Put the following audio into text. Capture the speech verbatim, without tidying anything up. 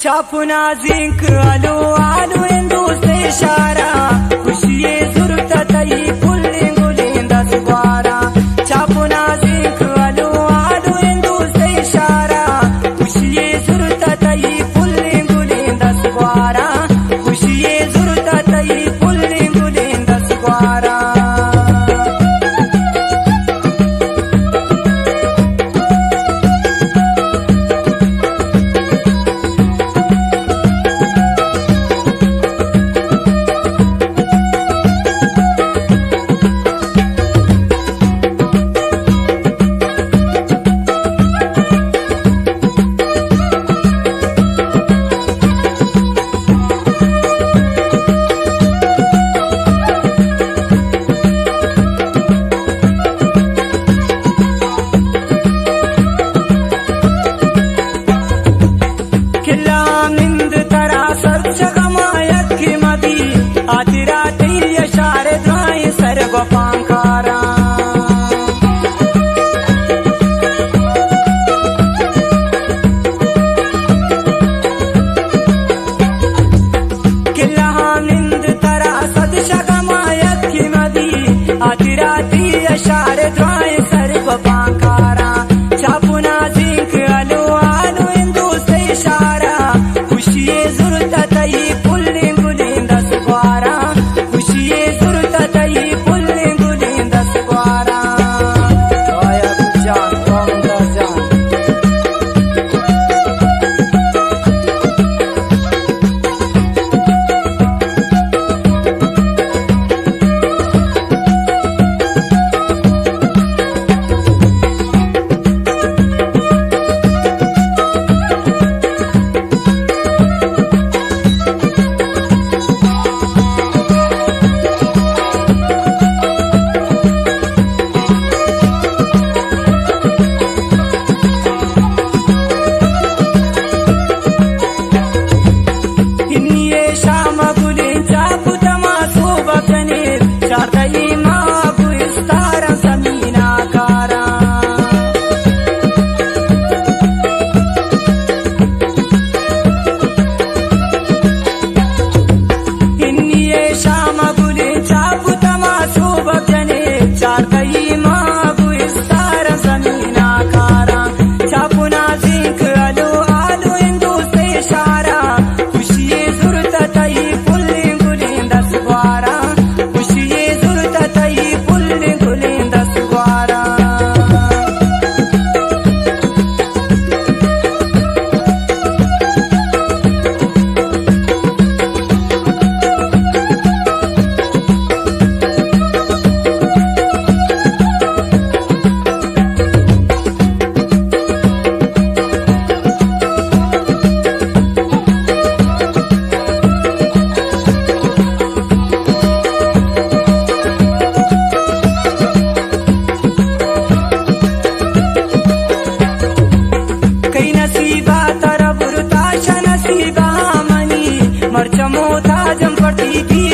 चापुना zinc आलू आलू इंदू से इशारा खुशिये जुरत तई पुल्लिंग गुलिंदा सुवारा चापुना जिंक आलू आलू इंदू से इशारा खुशिये जुरत तई पुल्लिंग गुलिंदा सुवारा खुशिये जुरत तई पुल्लिंग गुलिंदा सुवारा पांकारा किल्ला निंद तरा सदशगमायक की मदी आतिराती अशार द्वाय सर्व पांकारा चापुना जिंक आलू आलू इंदू से इशारा खुशिये जुरत तई पुल्लिंग गुलिंदा सुवारा खुशिये जुरत तई मर्चमो ताजम पटी